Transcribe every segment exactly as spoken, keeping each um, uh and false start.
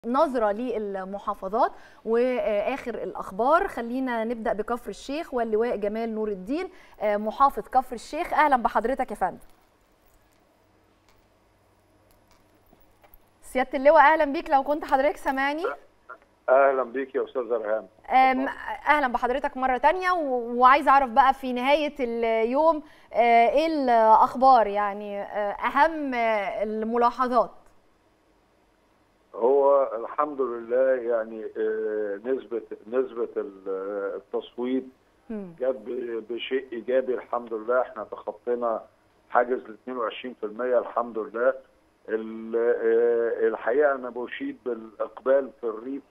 نظرة للمحافظات وآخر الأخبار. خلينا نبدأ بكفر الشيخ واللواء جمال نور الدين محافظ كفر الشيخ. أهلا بحضرتك يا فندم. سيادة اللواء أهلا بيك لو كنت حضرتك سامعني. أهلا بيك يا أستاذ ريهام. أهلا بحضرتك مرة تانية، وعايز أعرف بقى في نهاية اليوم إيه الأخبار، يعني أهم الملاحظات. هو الحمد لله يعني نسبة نسبة التصويت جت بشيء إيجابي الحمد لله. احنا تخطينا حاجز ال اثنين وعشرين بالمئة الحمد لله. الحقيقة أنا بشيد بالإقبال في الريف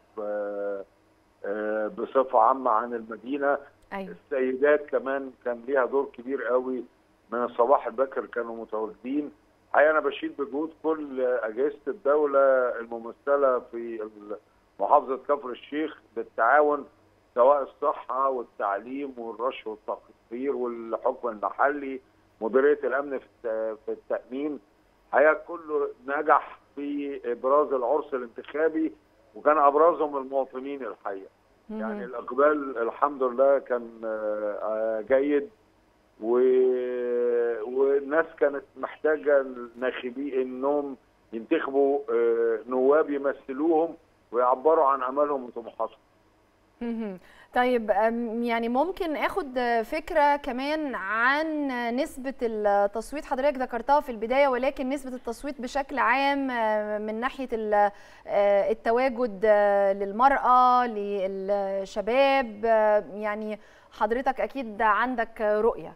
بصفة عامة عن المدينة. أيوة. السيدات كمان كان ليها دور كبير قوي، من الصباح الباكر كانوا متواجدين. حقيقة أنا بشيد بجهود كل أجهزة الدولة الممثلة في محافظة كفر الشيخ بالتعاون، سواء الصحة والتعليم والرش والتقصير والحكم المحلي، مديرية الأمن في التأمين. حقيقة كله نجح في إبراز العرس الانتخابي، وكان أبرزهم المواطنين الحقيقة. يعني الإقبال الحمد لله كان جيد، و... والناس كانت محتاجة الناخبين انهم ينتخبوا نواب يمثلوهم ويعبروا عن امالهم وطموحاتهم. طيب يعني ممكن اخد فكرة كمان عن نسبة التصويت؟ حضرتك ذكرتها في البداية، ولكن نسبة التصويت بشكل عام من ناحية التواجد للمرأة للشباب، يعني حضرتك اكيد عندك رؤية.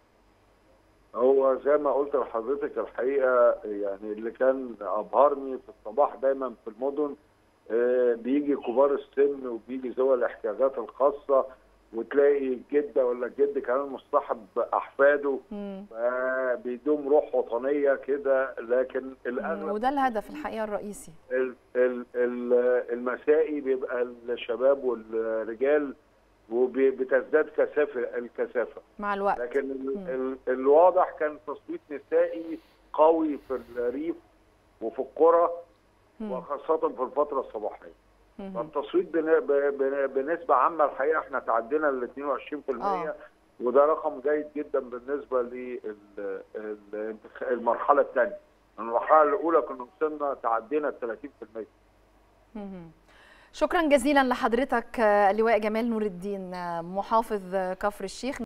هو زي ما قلت لحضرتك الحقيقه، يعني اللي كان ابهرني في الصباح دايما في المدن بيجي كبار السن وبيجي ذوي الاحتياجات الخاصه، وتلاقي الجده ولا الجد كمان مصطحب احفاده، بيدوم روح وطنيه كده. لكن الاغلب وده الهدف الحقيقه الرئيسي. المسائي بيبقى الشباب والرجال، وبتزداد كثافه الكثافه مع الوقت. لكن ال الواضح كان تصويت نسائي قوي في الريف وفي القرى، وخاصه في الفتره الصباحيه. فالتصويت بنسبه عامه الحقيقه احنا تعدينا ال اثنين وعشرين بالمئة، وده رقم جيد جدا بالنسبه للمرحله الثانيه. المرحله الاولى كنا وصلنا تعدينا ال ثلاثين بالمئة. شكرا جزيلا لحضرتك اللواء جمال نور الدين محافظ كفر الشيخ.